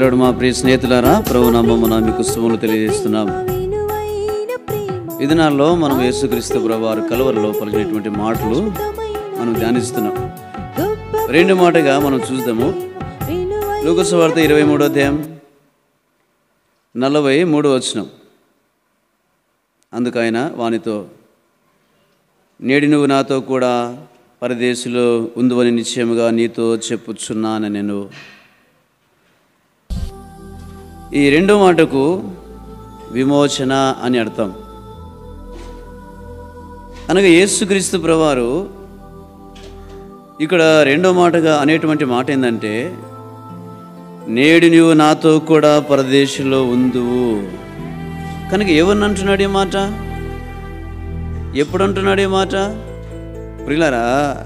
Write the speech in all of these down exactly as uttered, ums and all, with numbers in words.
Praise మా ప్రియ స్నేహితులారా, ప్రభు నామమున మీకు శుభములు తెలియజేస్తున్నాం. ఈ దినాల్లో మనం యేసుక్రీస్తు ప్రభు వారు కలువరిలో పలికినటువంటి మాటలు మనం ధ్యానిస్తున్నాం. రెండు మాటగా మనం చూద్దాము. లూకా సువార్త ఇరవై మూడో అధ్యాయం నలభై మూడో వచనం. అందుకు ఆయన వానితో, నేడు నువ్వు నాతో కూడా పరదేశంలో ఉందువని నిశ్చయముగా నీతో చెప్పుచున్నాను నేను. ఈ రెండో మాటకు విమోచన అని అర్థం. అనగా యేసుక్రీస్తు ప్రభువారు ఇక్కడ రెండో మాటగా అనేటువంటి మాట ఏంటంటే, నేడు నువ్వు నాతో కూడా పరదేశంలో ఉందువు. కనుక ఎవరిని అంటున్నాడు ఈ మాట? ఎప్పుడు అంటున్నాడు ఈ మాట? ప్రియులారా,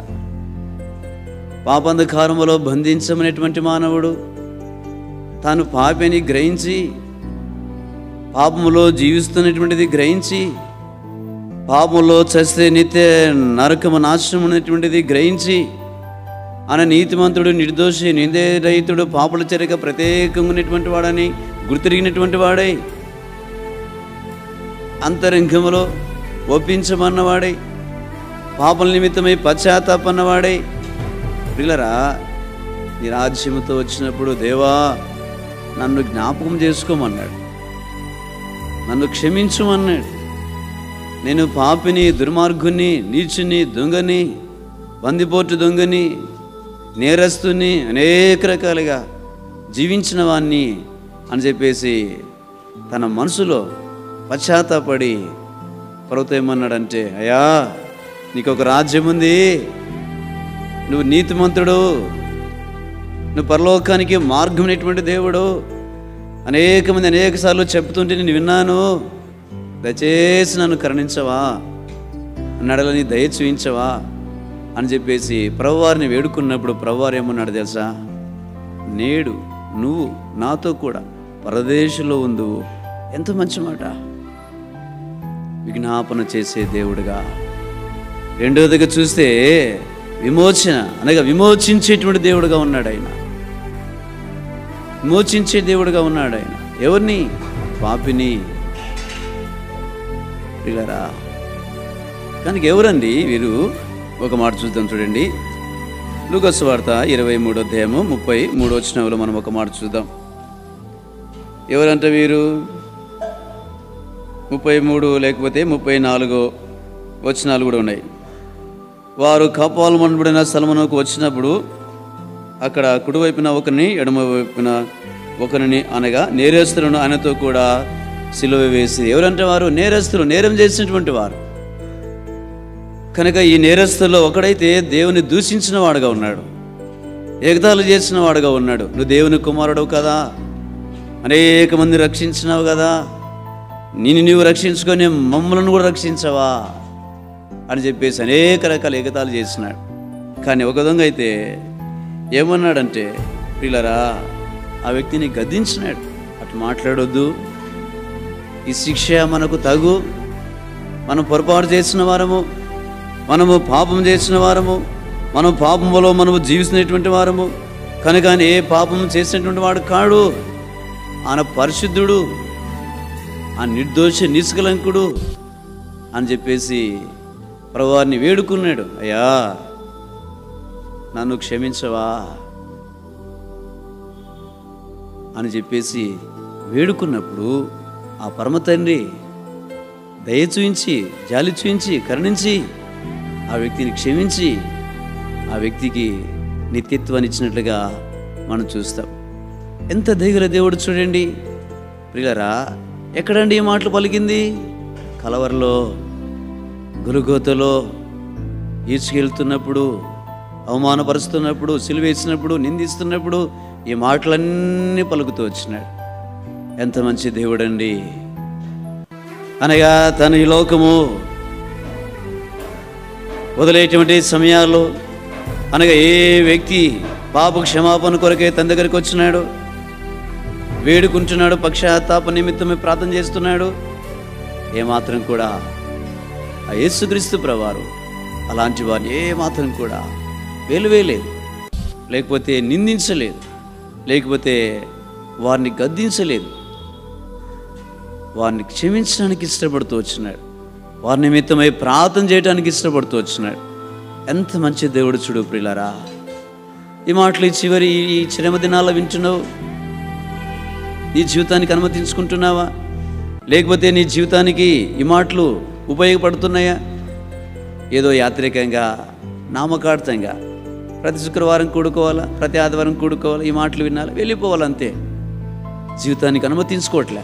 పాపాంధకారములో బంధించమనేటువంటి మానవుడు తాను పాపిని గ్రహించి, పాపములో జీవిస్తున్నటువంటిది గ్రహించి, పాపములో చస్తే నిత్య నరకము నాశనం ఉన్నటువంటిది గ్రహించి, ఆయన నీతిమంతుడు, నిర్దోషి, నిందేరహితుడు, పాపల చర్యక ప్రత్యేకంగా ఉన్నటువంటి వాడని గుర్తిరిగినటువంటి వాడై, అంతరంగములో ఒప్పించమన్నవాడై, పాపల నిమిత్తమై పశ్చాత్తాపన్నవాడై, ప్రియులారా, నీ రాజ్యముతో వచ్చినప్పుడు దేవా నన్ను జ్ఞాపకం చేసుకోమన్నాడు, నన్ను క్షమించమన్నాడు. నేను పాపిని, దుర్మార్గుని, నీచుని, దొంగని, బందిపోటు దొంగని, నేరస్తుని, అనేక రకాలుగా జీవించిన వాణ్ణి అని చెప్పేసి తన మనసులో పశ్చాత్తాపడి ప్రభుత్వం ఏమన్నాడంటే, అయ్యా నీకు ఒక రాజ్యం ఉంది, నువ్వు నీతిమంతుడు, నువ్వు పరలోకానికి మార్గం అనేటువంటి దేవుడు, అనేక మంది అనేక సార్లు చెప్తుంటే నేను విన్నాను, దయచేసి నన్ను కరుణించవా, నడలని దయ చూయించవా అని చెప్పేసి ప్రభువారిని వేడుకున్నప్పుడు ప్రభువారు ఏమన్నాడు తెలుసా? నేడు నువ్వు నాతో కూడా పరదేశంలో ఉందువు. ఎంత మంచి మాట! విజ్ఞాపన చేసే దేవుడుగా. రెండోదిగా చూస్తే విమోచన అనగా విమోచించేటువంటి దేవుడుగా ఉన్నాడు ఆయన. విమోచించే దేవుడుగా ఉన్నాడు ఆయన. ఎవరిని? పాపిని. పిల్లరా, కనుక ఎవరండి వీరు? ఒక మాట చూద్దాం, చూడండి. లూకా సువార్త ఇరవై మూడో అధ్యాయము ముప్పై మూడో వచనంలో మనం ఒక మాట చూద్దాం. ఎవరంట వీరు? ముప్పై మూడు లేకపోతే ముప్పై నాలుగో వచనాలు కూడా ఉన్నాయి. వారు కాపాలు మనబడిన స్థలమునకు వచ్చినప్పుడు అక్కడ కుడివైపున ఒకరిని, ఎడమ వైపున ఒకరిని, అనగా నేరస్తులను ఆయనతో కూడా సిలువ వేసి. ఎవరంటే వారు? నేరస్తులు, నేరం చేసినటువంటి వారు. కనుక ఈ నేరస్తుల్లో ఒకడైతే దేవుని దూషించిన వాడుగా ఉన్నాడు, ఎగతాళి చేసిన వాడుగా ఉన్నాడు. నువ్వు దేవుని కుమారుడు కదా, అనేక మంది రక్షించినావు కదా, నిన్ను నీవు రక్షించుకొని మమ్మల్ని కూడా రక్షించవా అని చెప్పేసి అనేక రకాల ఎగతాళి చేసినాడు. కానీ ఒక దొంగ అయితే ఏమన్నాడంటే, ప్రియులారా, ఆ వ్యక్తిని గద్దించినాడు. అటు మాట్లాడొద్దు, ఈ శిక్ష మనకు తగు, మనం పొరపాటు చేసిన వారము, మనము పాపం చేసిన వారము, మనం పాపములో మనము జీవిస్తున్నటువంటి వారము, కనుక ఆయన ఏ పాపం చేసినటువంటి వాడు కాడు, ఆయన పరిశుద్ధుడు, ఆ నిర్దోష నిష్కలంకుడు అని చెప్పేసి ప్రభువారిని వేడుకున్నాడు. అయ్యా నన్ను క్షమించవా అని చెప్పేసి వేడుకున్నప్పుడు ఆ పరమ తండ్రి దయ చూయించి, జాలి చూయించి, కరుణించి ఆ వ్యక్తిని క్షమించి ఆ వ్యక్తికి నిత్యత్వాన్ని ఇచ్చినట్లుగా మనం చూస్తాం. ఎంత దయగల దేవుడు చూడండి. ప్రియులారా, ఎక్కడండి ఈ మాటలు పలికింది? కలవరలో, గొల్గొతాలో ఈడ్చుకెళ్తున్నప్పుడు, అవమానపరుస్తున్నప్పుడు, సిలువేసినప్పుడు, నిందిస్తున్నప్పుడు ఈ మాటలన్నీ పలుకుతూ వచ్చినాడు. ఎంత మంచి దేవుడండి! అనగా తన ఈ లోకము వదిలేటువంటి సమయాల్లో, అనగా ఏ వ్యక్తి పాప క్షమాపణ కొరకే తన దగ్గరికి వచ్చినాడు, వేడుకుంటున్నాడు, పశ్చాత్తాప నిమిత్తమే ప్రార్థన చేస్తున్నాడు, ఏమాత్రం కూడా ఆ యేసుక్రీస్తు ప్రభువారు అలాంటి వారిని ఏమాత్రం కూడా వేలువేయలేదు, లేకపోతే నిందించలేదు, లేకపోతే వారిని గద్దించలేదు, వారిని క్షమించడానికి ఇష్టపడుతూ వచ్చినాడు, వారి నిమిత్తమై ప్రార్థన చేయడానికి ఇష్టపడుతూ వచ్చినాడు. ఎంత మంచి దేవుడు చూడు ప్రియులారా. ఈ మాటలు చివరి ఈ శ్రమ దినాల్లో వింటున్నావు, నీ జీవితానికి అనుమతించుకుంటున్నావా? లేకపోతే నీ జీవితానికి ఈ మాటలు ఉపయోగపడుతున్నాయా? ఏదో యాత్రికంగా నామకార్థంగా ప్రతి శుక్రవారం కూడుకోవాలా, ప్రతి ఆదివారం కూడుకోవాలా, ఈ మాటలు వినాలి, వెళ్ళిపోవాలంతే. జీవితానికి అనుమతించుకోవట్లే.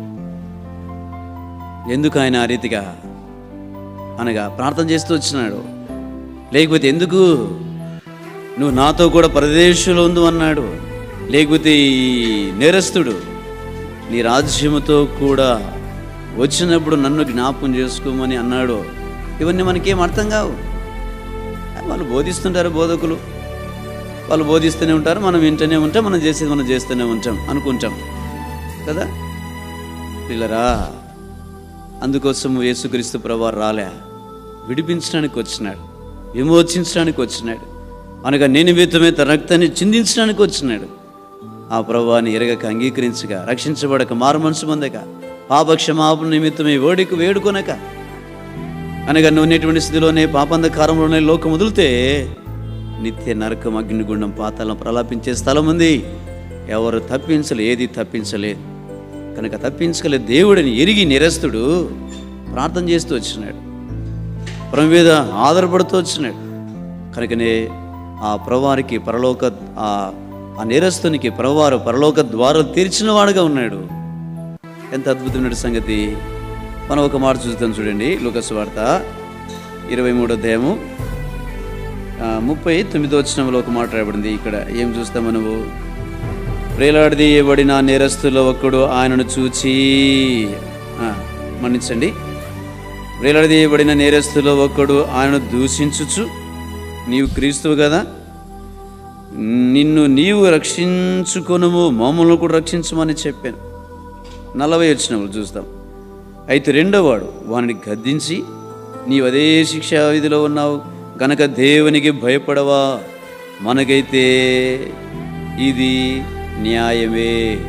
ఎందుకు ఆయన ఆ రీతిగా అనగా ప్రార్థన చేస్తూ వచ్చినాడు? లేకపోతే ఎందుకు నువ్వు నాతో కూడా పరదేశంలో ఉండు అన్నాడు? లేకపోతే ఈ నేరస్తుడు నీ రాజ్యముతో కూడా వచ్చినప్పుడు నన్ను జ్ఞాపకం చేసుకోమని అన్నాడు? ఇవన్నీ మనకేం అర్థం కావు. వాళ్ళు బోధిస్తుంటారు, బోధకులు వాళ్ళు బోధిస్తూనే ఉంటారు, మనం వింటూనే ఉంటాం, మనం చేసేది మనం చేస్తూనే ఉంటాం అనుకుంటాం కదా పిల్లరా. అందుకోసం యేసుక్రీస్తు ప్రభువారు రాలే, విడిపించడానికి వచ్చినాడు, విమోచించడానికి వచ్చినాడు, అనగా నేను నిమిత్తమే తన రక్తాన్ని చిందించడానికి వచ్చినాడు. ఆ ప్రభువాన్ని ఎరగక అంగీకరించగా, రక్షించబడక, మారు మనసు పొందక, పాపక్షమాపణ నిమిత్తమే వేడుకు వేడుకొనక, అనగా నువ్వు ఉన్నటువంటి స్థితిలోనే పాపంధకారంలోనే లోకం వదిలితే నిత్య నరకం, అగ్నిగుండం, పాతాళం ప్రలాపించే స్థలం ఉంది. ఎవరు తప్పించలే, ఏది తప్పించలేదు. కనుక తప్పించగలే దేవుడిని ఎరిగి నిరస్తుడు ప్రార్థన చేస్తూ వచ్చినాడు, ప్రభు మీద ఆధారపడుతూ వచ్చినాడు. కనుకనే ఆ ప్రభువారికి పరలోక ఆ నిరస్తునికి ప్రభువారు పరలోక ద్వారాలు తెరిచిన వాడుగా ఉన్నాడు. ఎంత అద్భుతమైన సంగతి. మనం ఒక మాట చూద్దాం చూడండి. లూకా సువార్త ఇరవై మూడో అధ్యాయము ముప్పై తొమ్మిదో వచనంలో ఒక మాట రాయబడింది. ఇక్కడ ఏం చూస్తాం మనము? ప్రేలాడదీయబడిన నేరస్తుల్లో ఒక్కడు ఆయనను చూచి, మన్నించండి, ప్రేలాడదీయబడిన నేరస్తుల్లో ఒక్కడు ఆయనను దూషించుచు, నీవు క్రీస్తువు కదా, నిన్ను నీవు రక్షించుకొనుము, మమ్మల్ని కూడా రక్షించమని చెప్పాను. నలభై వచనంలో చూస్తాం. అయితే రెండోవాడు వానిని గద్దించి, నీవు అదే శిక్షా విధిలో ఉన్నావు కనుక దేవునికి భయపడవా? మనకైతే ఇది న్యాయమే.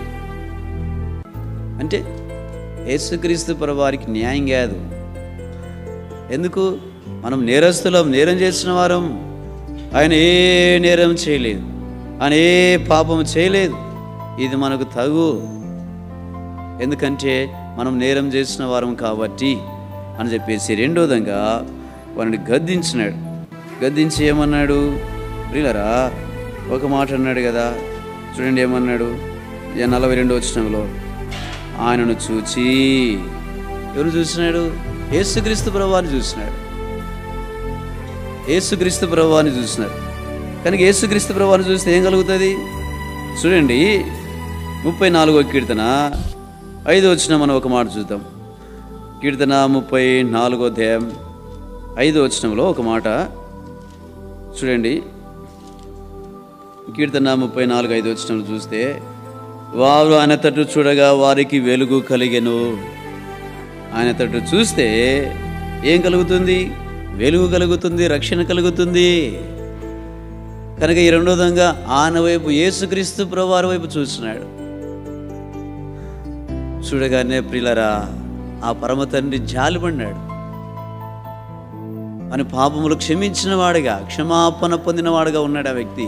అంటే యేసుక్రీస్తు ప్రభువారికి న్యాయం కాదు. ఎందుకు? మనం నేరస్తులం, నేరం చేసిన వారం. ఆయన ఏ నేరం చేయలేదు, ఆయన ఏ పాపం చేయలేదు. ఇది మనకు తగు. ఎందుకంటే మనం నేరం చేసిన వారం కాబట్టి అని చెప్పేసి రెండోదంగా వారిని గద్దించినాడు. గద్దించి ఏమన్నాడు? ప్రియులారా, ఒక మాట అన్నాడు కదా, చూడండి ఏమన్నాడు? నలభై రెండో వచనంలో ఆయనను చూచి, ఎవరు చూసినాడు? యేసుక్రీస్తు ప్రభువాన్ని చూసినాడు. యేసుక్రీస్తు ప్రభువాన్ని చూసినాడు. కనుక యేసుక్రీస్తు ప్రభువాన్ని చూస్తే ఏం కలుగుతుంది? చూడండి ముప్పై నాలుగో కీర్తన ఐదో వచనం మనం ఒక మాట చూద్దాం. కీర్తన ముప్పై నాలుగో అధ్యాయం ఐదో వచనంలో ఒక మాట చూడండి. కీర్తన ముప్పై నాలుగు ఐదు వచనంలో చూస్తే, వారు ఆయన తట్టు చూడగా వారికి వెలుగు కలిగెను. ఆయన తట్టు చూస్తే ఏం కలుగుతుంది? వెలుగు కలుగుతుంది, రక్షణ కలుగుతుంది. కనుక ఈ రెండో విధంగా ఆయన వైపు, యేసుక్రీస్తు ప్రభువారి వైపు చూసినాడు. చూడగానే ప్రియులారా, ఆ పరమ తండ్రి జాలిపడినాడు. అని పాపములు క్షమించిన వాడుగా, క్షమాపణ పొందిన వాడుగా ఉన్నాడు ఆ వ్యక్తి.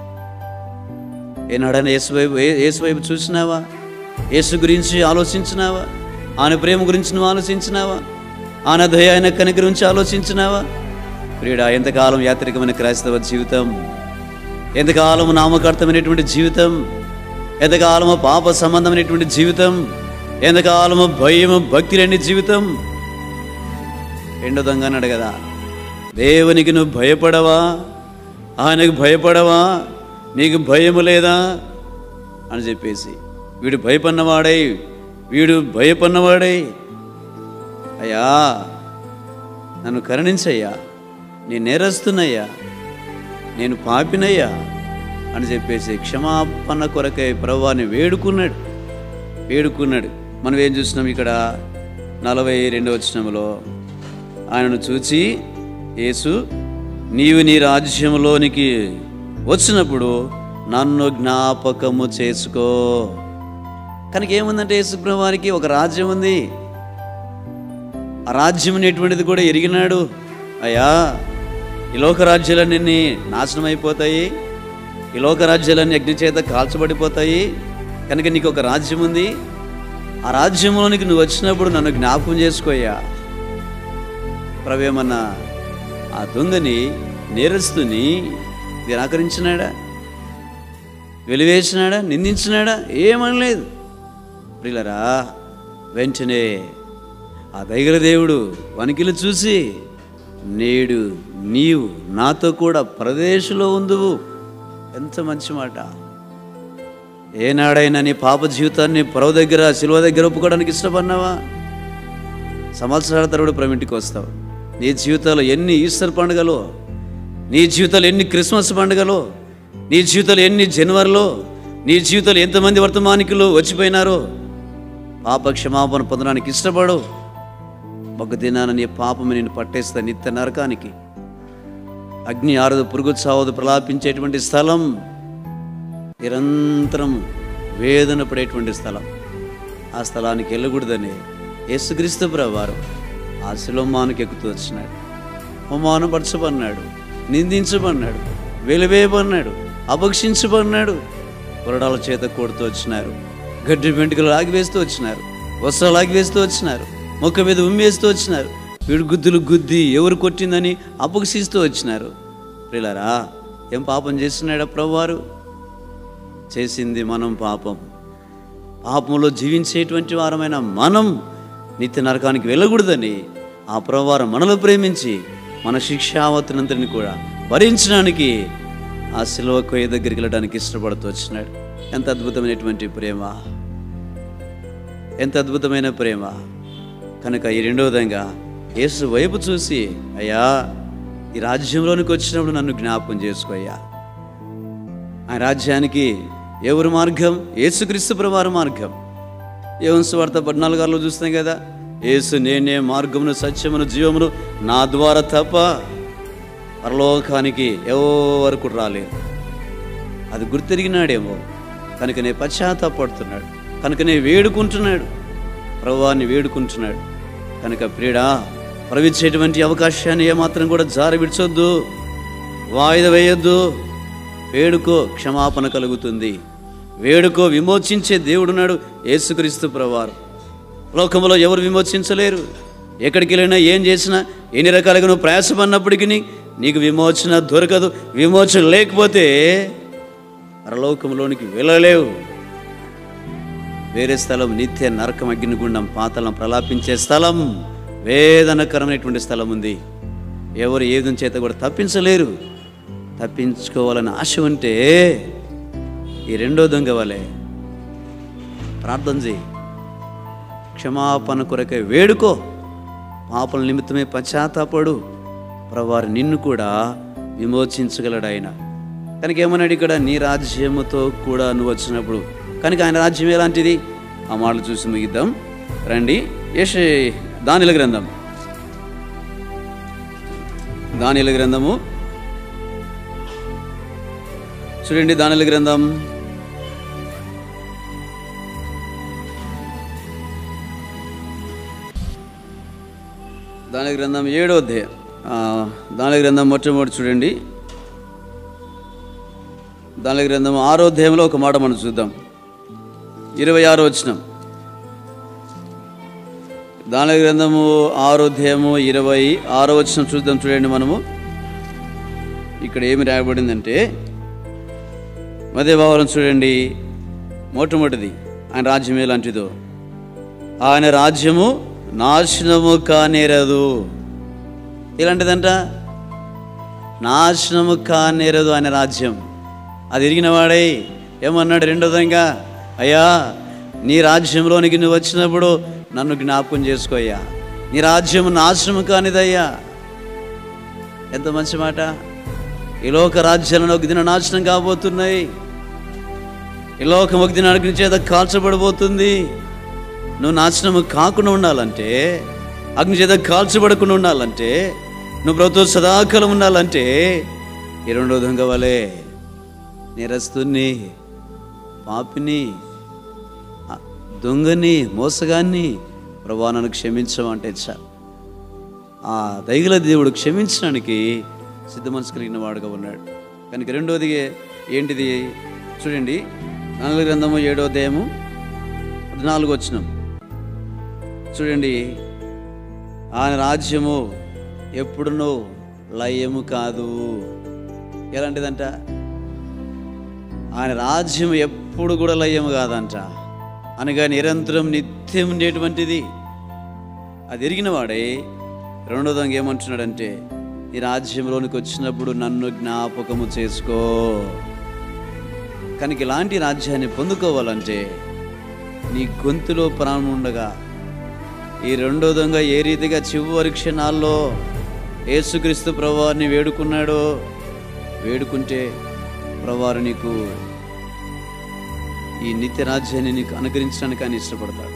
ఏనాడైనా యేసు వైపు యేసు వైపు చూసినావా? యేసు గురించి ఆలోచించినావా? ఆయన ప్రేమ గురించి నువ్వు ఆలోచించినావా? ఆయన దయ, ఆయన కనిక గురించి ఆలోచించినావా? ప్రియుడా, ఎంతకాలం యాత్రికమైన క్రైస్తవ జీవితం, ఎంతకాలము నామకార్థమైనటువంటి జీవితం, ఎంతకాలము పాప సంబంధమైనటువంటి జీవితం, ఎంతకాలము భయము భక్తి లేని జీవితం. రెండో దొంగ అన్నాడు కదా, దేవునికి నువ్వు భయపడవా? ఆయనకు భయపడవా? నీకు భయము లేదా అని చెప్పేసి, వీడు భయపడినవాడై వీడు భయపడినవాడై అయ్యా నన్ను కరుణించయ్యా, నేను నేరస్తున్నయ్యా, నేను పాపినయ్యా అని చెప్పేసి క్షమాపణ కొరకై ప్రభువాన్ని వేడుకున్నాడు వేడుకున్నాడు మనం ఏం చూసినాం ఇక్కడ? నలభై రెండవ వచనంలో ఆయనను చూచి, యేసు, నీవు నీ రాజ్యంలోనికి వచ్చినప్పుడు నన్ను జ్ఞాపకము చేసుకో. కనుక ఏముందంటే యేసుప్రభు వారికి ఒక రాజ్యం ఉంది. ఆ రాజ్యం అనేటువంటిది కూడా ఎరిగినాడు. అయ్యా, ఈ లోక రాజ్యాలన్నీ నాశనం అయిపోతాయి, ఈ లోక రాజ్యాలన్నీ అగ్ని చేత కాల్చబడిపోతాయి. కనుక నీకు ఒక రాజ్యం ఉంది. ఆ రాజ్యంలోనికి నువ్వు వచ్చినప్పుడు నన్ను జ్ఞాపకం చేసుకోయ్యా. ప్రవేమన్నా ఆ దొంగని, నేరస్తుని నిరాకరించినాడా? వెలివేసినాడా? నిందించినాడా? ఏమనలేదు. ప్రియులరా, వెంటనే ఆ దైగల దేవుడు వణికిలు చూసి, నేడు నీవు నాతో కూడా పరదేశంలో ఉందువు. ఎంత మంచి మాట! ఏనాడైనా నీ పాప జీవితాన్ని పరవ దగ్గర, శిలువ దగ్గర ఒప్పుకోవడానికి ఇష్టపడినావా? సంవత్సరాల తరబడి ప్రభు ఇంటికి వస్తావు. నీ జీవితంలో ఎన్ని ఈస్టర్ పండుగలు, నీ జీవితంలో ఎన్ని క్రిస్మస్ పండుగలు, నీ జీవితంలో ఎన్ని జనవరిలో, నీ జీవితంలో ఎంతమంది వర్తమానికులు వచ్చిపోయినారో. పాప క్షమాపణ పొందడానికి ఇష్టపడు. ఒక దినాన నీ పాపము నేను పట్టేస్తా నిత్య నరకానికి. అగ్ని ఆరదు, పురుగు చావదు, ప్రలాపించేటువంటి స్థలం, నిరంతరం వేదన పడేటువంటి స్థలం. ఆ స్థలానికి వెళ్ళకూడదని యేసుక్రీస్తు ప్రభువారు ఆ శిలోమానికి ఎక్కుతూ వచ్చినాడు. అవమానపరచబడినాడు, నిందించబడినాడు, వెలివేయబడినాడు, అపక్షించబడినాడు. కొరడాల చేత కొడుతూ వచ్చినారు, గడ్డి వెంట్రుకలు ఆగివేస్తూ వచ్చినారు, వస్త్రాలు ఆగివేస్తూ వచ్చినారు, మొక్క మీద ఉమ్మేస్తూ వచ్చినారు, పిడుగుద్దులు గుద్ది ఎవరు కొట్టిందని అపక్షిస్తూ వచ్చినారు. ప్రియులారా, ఏం పాపం చేస్తున్నాడా ప్రభువారు? చేసింది మనం పాపం. పాపంలో జీవించేటువంటి వారమైన మనం నిత్య నరకానికి వెళ్ళకూడదని ఆ ప్రభువారు మనలో ప్రేమించి మన శిక్షావతినంతని కూడా భరించడానికి ఆ శిలువ కొయ్య దగ్గరికి వెళ్ళడానికి ఇష్టపడుతూ వచ్చినాడు. ఎంత అద్భుతమైనటువంటి ప్రేమ, ఎంత అద్భుతమైన ప్రేమ! కనుక ఈ రెండో విధంగా యేసు వైపు చూసి, అయ్యా, ఈ రాజ్యంలోనికి వచ్చినప్పుడు నన్ను జ్ఞాపకం చేసుకోయ్యా. ఆ రాజ్యానికి ఎవరు మార్గం? యేసుక్రీస్తు ప్రభువారి మార్గం. యోహాను సువార్త పద్నాలుగు ఆరులో చూస్తాం కదా, యేసు నేనే మార్గమును, సత్యమును, జీవమును, నా ద్వారా తప్ప పరలోకానికి ఎవరికి రాలేదు. అది గుర్తెరిగినాడేమో, కనుకనే పశ్చాత్తాపడుతున్నాడు, కనుకనే వేడుకుంటున్నాడు, ప్రభువాన్ని వేడుకుంటున్నాడు. కనుక ప్రియుడా, ప్రవిచ్చేటువంటి అవకాశాన్ని ఏమాత్రం కూడా జార విడిచొద్దు, వాయిదా వేయొద్దు. వేడుకో, క్షమాపణ కలుగుతుంది. వేడుకో, విమోచించే దేవుడున్నాడు యేసుక్రీస్తు ప్రభువారు. లోకంలో ఎవరు విమోచించలేరు. ఎక్కడికి వెళ్ళినా, ఏం చేసినా, ఎన్ని రకాలుగా నువ్వు ప్రయాసపడినప్పటికీ నీకు విమోచన దొరకదు. విమోచన లేకపోతే పరలోకంలోనికి వెళ్ళలేవు. వేరే స్థలం నిత్య నరకం, అగ్నిగుండం, పాతాళం, ప్రలాపించే స్థలం, వేదనకరమైనటువంటి స్థలం ఉంది. ఎవరు ఏది చేత కూడా తప్పించలేరు. తప్పించుకోవాలని ఆశ ఉంటే ఈ రెండో దొంగ వలె ప్రార్థన చేయి, క్షమాపణ కొరకై వేడుకో, పాపల నిమిత్తమే పశ్చాత్తాపడు. ప్రభువారు నిన్ను కూడా విమోచించగలడు ఆయన. కనుక ఏమన్నాడు ఇక్కడ? నీ రాజ్యముతో కూడా నువ్వు వచ్చినప్పుడు. కనుక ఆయన రాజ్యం ఎలాంటిది? ఆ మాటలు చూసి ముగిద్దాం రండి. యెషయా దానియేలు గ్రంథం, దానియేలు గ్రంథము చూడండి. దానియేలు గ్రంథం దానియేలు గ్రంథం ఏడో అధ్యాయం, దానియేలు గ్రంథం మొట్టమొదటి చూడండి. దానియేలు గ్రంథం ఆరో అధ్యాయంలో ఒక మాట మనం చూద్దాం. ఇరవై ఆరో వచనం. దానియేలు గ్రంథము ఆరో అధ్యాయము ఇరవై ఆరో వచనం చూద్దాం. చూడండి, మనము ఇక్కడ ఏమి రాయబడిందంటే, మదే భావం చూడండి. మొట్టమొదటిది, ఆయన రాజ్యం ఎలాంటిదో. ఆయన రాజ్యము నాశనము కానేరదు. ఎలాంటిదంట? నాశనము కానేరదు ఆయన రాజ్యం. అది ఎరిగిన వాడై ఏమన్నాడు రెండో విధంగా? అయ్యా, నీ రాజ్యంలోనికి నువ్వు వచ్చినప్పుడు నన్ను జ్ఞాపకం చేసుకోయ్యా. నీ రాజ్యం నాశనము కానిదయ్యా. ఎంత మంచి మాట! ఈ లోక రాజ్యాలను ఒక దిన నాశనం కాబోతున్నాయి. ఈ లోకం ఒక దిన అగ్ని చేత కాల్చబడబోతుంది. నువ్వు నాశనము కాకుండా ఉండాలంటే, అగ్ని చేత కాల్చబడకుండా ఉండాలంటే, నువ్వు ప్రభుత్వ సదాకాలం ఉండాలంటే ఈ రెండో దొంగ వలె నేరస్తుని, పాపిని, దొంగని మోసగాన్ని ప్రభువా నన్ను క్షమించమంటే చాలు. ఆ దయగల దేవుడు క్షమించడానికి సిద్ధ మనసు కలిగిన వాడుగా ఉన్నాడు. కనుక రెండోది ఏంటిది చూడండి, నాలుగు గ్రంథము ఏడో అధ్యాయము పద్నాలుగు వచనం చూడండి. ఆయన రాజ్యము ఎప్పుడునో లయము కాదు. ఎలాంటిదంట? ఆయన రాజ్యం ఎప్పుడు కూడా లయము కాదంట, అనగా నిరంతరం నిత్యం ఉండేటువంటిది. అది ఎరిగిన వాడే రెండో దొంగ ఏమంటున్నాడంటే, ఈ రాజ్యంలోనికి వచ్చినప్పుడు నన్ను జ్ఞాపకము చేసుకో. కనుక ఇలాంటి రాజ్యాన్ని పొందుకోవాలంటే నీ గొంతులో ప్రాణం ఉండగా, ఈ రెండో దొంగ ఏ రీతిగా చివరి క్షణాల్లో యేసుక్రీస్తు ప్రభువారిని వేడుకున్నాడో, వేడుకుంటే ప్రభువారు నీకు ఈ నిత్య రాజ్యాన్ని నీకు అనుగ్రహించడానికి ఆయన ఇష్టపడతాడు.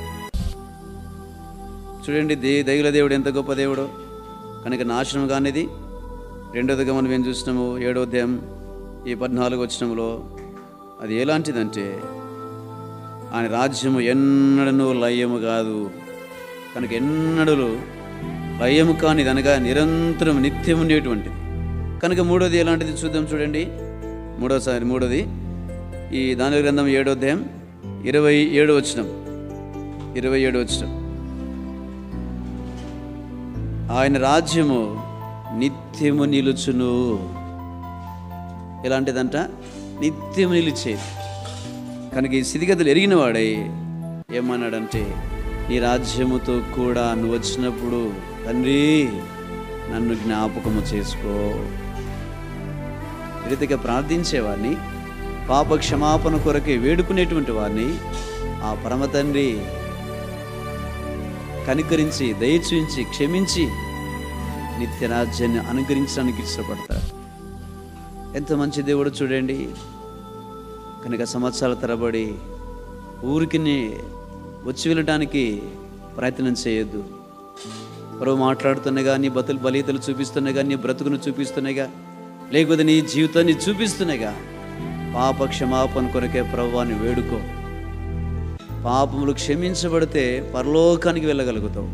చూడండి, దే దైవ దేవుడు ఎంత గొప్ప దేవుడు. కనుక నాశనం కానిది. రెండోదిగా మనం ఏం చూసినాము, ఏడో అధ్యాయం ఈ పద్నాలుగు వచనంలో అది ఎలాంటిదంటే, ఆయన రాజ్యము ఎన్నడను లయము కాదు. కనుక ఎన్నడూ లయము కానిది, అనగా నిరంతరం నిత్యం ఉండేటువంటిది. కనుక మూడోది ఎలాంటిది చూద్దాం. చూడండి, మూడోసారి మూడోది ఈ దాని గ్రంథం ఏడో అధ్యాయం ఇరవై ఏడు వచనం ఇరవై ఏడు వచనం ఆయన రాజ్యము నిత్యము నిలుచును. ఎలాంటిదంట? నిత్యము నిలిచేది. కనుక ఈ స్థితిగతులు ఎరిగిన వాడై ఏమన్నాడంటే, నీ రాజ్యముతో కూడా నువ్వు వచ్చినప్పుడు తండ్రి నన్ను జ్ఞాపకము చేసుకో. రీతిగా ప్రార్థించేవాడిని, పాప క్షమాపణ కొరకే వేడుకునేటువంటి వారిని ఆ పరమ తండ్రి కనికరించి, దయచూంచి, క్షమించి నిత్య రాజ్యాన్ని అనుగ్రహించడానికి ఇష్టపడతాడు. ఎంత మంచి దేవుడు చూడండి. కనుక సంవత్సరాల తరబడి ఊరికి వచ్చి వెళ్ళటానికి ప్రయత్నం చేయొద్దు. ప్రభు మాట్లాడుతున్నాగా, నీ బతులు బలీతలు చూపిస్తున్నాగా, నీ బ్రతుకును చూపిస్తున్నాగా, లేకపోతే నీ జీవితాన్ని చూపిస్తున్నాగా, పాప క్షమాపణ కొరకే ప్రభువాన్ని వేడుకో. పాపములు క్షమించబడితే పరలోకానికి వెళ్ళగలుగుతావు.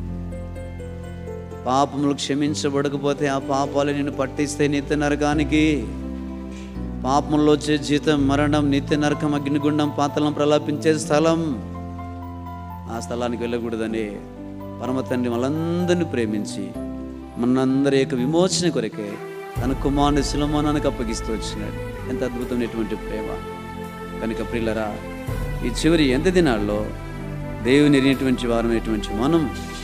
పాపములు క్షమించబడకపోతే ఆ పాపాలు నిన్ను పట్టిస్తే నిత్య నరకానికి. పాపంలో వచ్చే జీతం మరణం, నిత్య నరకం, అగ్నిగుండం, పాతాళం ప్రలాపించే స్థలం. ఆ స్థలానికి వెళ్ళకూడదని పరమ తండ్రి మనందరినీ ప్రేమించి మనందరి యొక్క విమోచన కొరకే తన కుమారుని శిలోమోనానికి అప్పగిస్తూ వచ్చినాడు. ఎంత అద్భుతమైనటువంటి ప్రేమ. కనుక ప్రియులరా, ఈ చివరి ఎంత దినాల్లో దేవుని ఎరిగినటువంటి వారమైనటువంటి మనం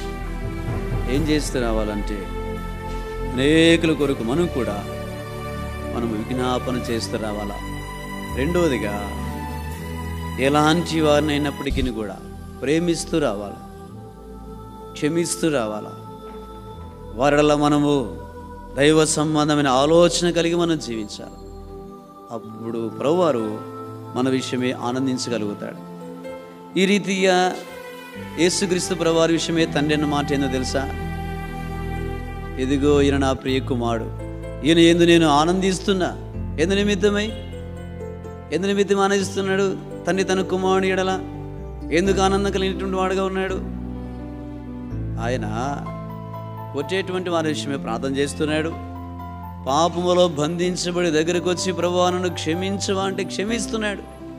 ఏం చేస్తూ రావాలంటే, అనేకుల కొరకు మనం కూడా మనం విజ్ఞాపన చేస్తూ రావాలా. రెండవదిగా, ఎలాంటి వారిని అయినప్పటికీ కూడా ప్రేమిస్తూ రావాలా, క్షమిస్తూ రావాలా. వారిలో మనము దైవ సంబంధమైన ఆలోచన కలిగి మనం జీవించాలి. అప్పుడు ప్రభువారు మన విషయమే ఆనందించగలుగుతాడు. ఈ రీతిగా యేసుక్రీస్తు ప్రభువారి విషయమే తండ్రి అన్న మాట ఏందో తెలుసా? ఇదిగో ఈయన నా ప్రియ కుమారుడు, ఈయన ఎందు నేను ఆనందిస్తున్నా. ఎందు నిమిత్తమై ఎందు నిమిత్తం ఆనందిస్తున్నాడు తండ్రి తన కుమారుని ఎడల ఎందుకు ఆనందం కలిగినటువంటి వాడుగా ఉన్నాడు? ఆయన కొట్టేటువంటి వారి విషయమే ప్రార్థన చేస్తున్నాడు. పాపములో బంధించబడి దగ్గరకు వచ్చి ప్రభువా నన్ను క్షమించవా అంటే క్షమిస్తున్నాడు.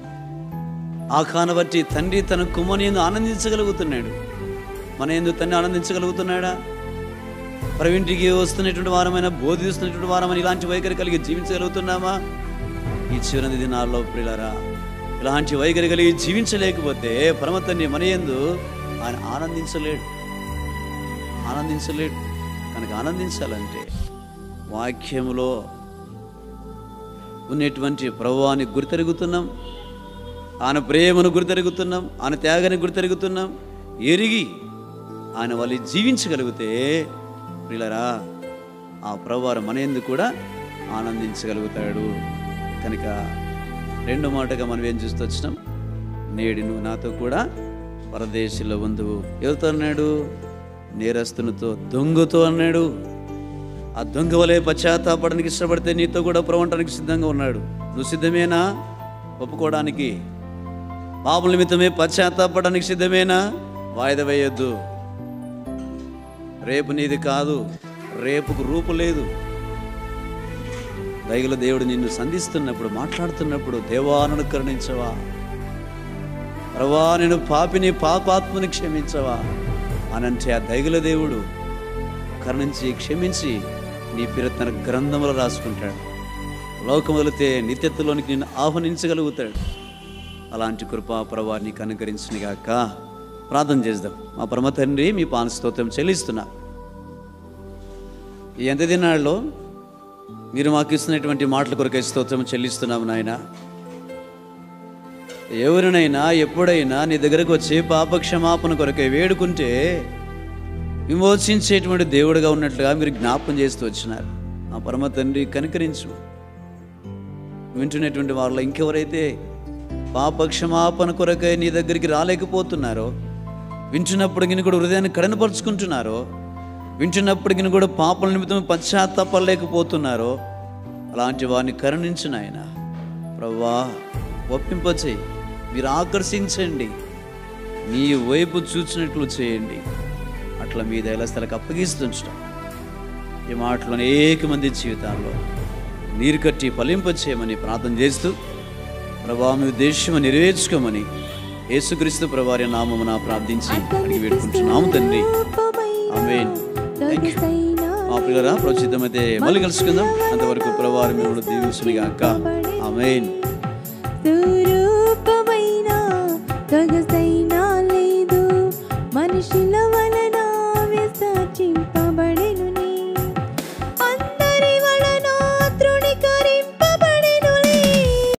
ఆ కాను బట్టి తండ్రి తన కుమారుని యందు ఆనందించగలుగుతున్నాడు. మన యందు తండ్రి ఆనందించగలుగుతున్నాడా? ప్రవింటికి వస్తున్నటువంటి వారమైనా, బోధిస్తున్నటువంటి వారమైనా ఇలాంటి వైఖరి కలిగి జీవించగలుగుతున్నామా? ఈ చివరి దినాల్లో ప్రియులారా, ఇలాంటి వైఖరి కలిగి జీవించలేకపోతే పరమ తండ్రి మన యందు ఆయన ఆనందించలేడు ఆనందించలేడు కనుక ఆనందించాలంటే వాక్యములో ఉన్నటువంటి ప్రభువాన్ని గుర్తెరుగుతున్నాం, ఆయన ప్రేమను గుర్తెరుగుతున్నాం, ఆయన త్యాగాన్ని గుర్తెరుగుతున్నాం. ఎరిగి ఆయన వాళ్ళు జీవించగలిగితే ప్రియులారా, ఆ ప్రభువారు మన యందు కూడా ఆనందించగలుగుతాడు. కనుక రెండో మాటగా మనం ఏం చూస్తూ వచ్చినాం, నేడు నువ్వు నాతో కూడా పరదేశంలో ఉందువు. ఎవరితో అన్నాడు? నేరస్తునితో, దొంగతో అన్నాడు. ఆ దొంగ వలె పశ్చాత్తాపడానికి ఇష్టపడితే నీతో కూడా ప్రవంటానికి సిద్ధంగా ఉన్నాడు. నువ్వు సిద్ధమేనా ఒప్పుకోవడానికి? పాపల నిమిత్తమే పశ్చాత్తాపడడానికి సిద్ధమేనా? వాయిదా వేయొద్దు. రేపు నీది కాదు, రేపుకు రూపు లేదు. దయగల దేవుడు నిన్ను సంధిస్తున్నప్పుడు, మాట్లాడుతున్నప్పుడు, దేవా నన్ను కరుణించవా, ప్రభా నేను పాపిని, పాపాత్మని క్షమించవా అనంటే ఆ దయగల దేవుడు కరుణించి క్షమించి నీ పేరు తన గ్రంథంలో రాసుకుంటాడు. లోకం వదిలితే నిత్యత్వంలోనికి నిన్ను ఆహ్వానించగలుగుతాడు. అలాంటి కృపా ప్రభా నీకు అనుగ్రహించునుగాక. ప్రార్థన చేద్దాం. మా పరమ తండ్రి, మీ పాద స్తోత్రం చెల్లిస్తున్నా. ఈ ఎంత దినాల్లో మీరు మాకు ఇస్తున్నటువంటి మాటల కొరకై స్తోత్రం చెల్లిస్తున్నాము నాయన. ఎవరినైనా ఎప్పుడైనా నీ దగ్గరకు వచ్చి పాప క్షమాపణ కొరకై వేడుకుంటే విమోచించేటువంటి దేవుడుగా ఉన్నట్లుగా మీరు జ్ఞాపకం చేస్తూ వచ్చినారు. మా పరమ తండ్రి కనికరించు. వింటున్నటువంటి వారిలో ఇంకెవరైతే పాప క్షమాపణ కొరకై నీ దగ్గరికి రాలేకపోతున్నారో, వింటున్నప్పటికీ కూడా హృదయాన్ని కఠినపరుచుకుంటున్నారో, వింటున్నప్పటికీ కూడా పాపల నిమిత్తం పశ్చాత్తాపడలేకపోతున్నారో, అలాంటి వారిని కరుణించు నాయన. ప్రభువా ఒప్పింపచేయి, మీరు ఆకర్షించండి, నీ వైపు చూచినట్లు చేయండి. అట్లా మీ దయల స్థలకు అప్పగిస్తుంటాం. ఈ మాటలు అనేక మంది జీవితాల్లో నీరు కట్టి ఫలింపచేయమని ప్రార్థన చేస్తూ, ప్రభా మీ ఉద్దేశం నెరవేర్చుకోమని యేసుక్రీస్తు ప్రభువారి నామమున ప్రార్థించి అడిగి వేడుకుంటున్నాము తండ్రి. ఆమేన్. థాంక్యూ. మా పిల్లరా ప్రోచితమైతే మళ్ళీ కలుసుకుందాం. అంతవరకు ప్రభువారు మిమ్మల్ని దీవించునుగాక. ఆమేన్. స్వరూపమైన తగసైనా లేదు మనిషిలో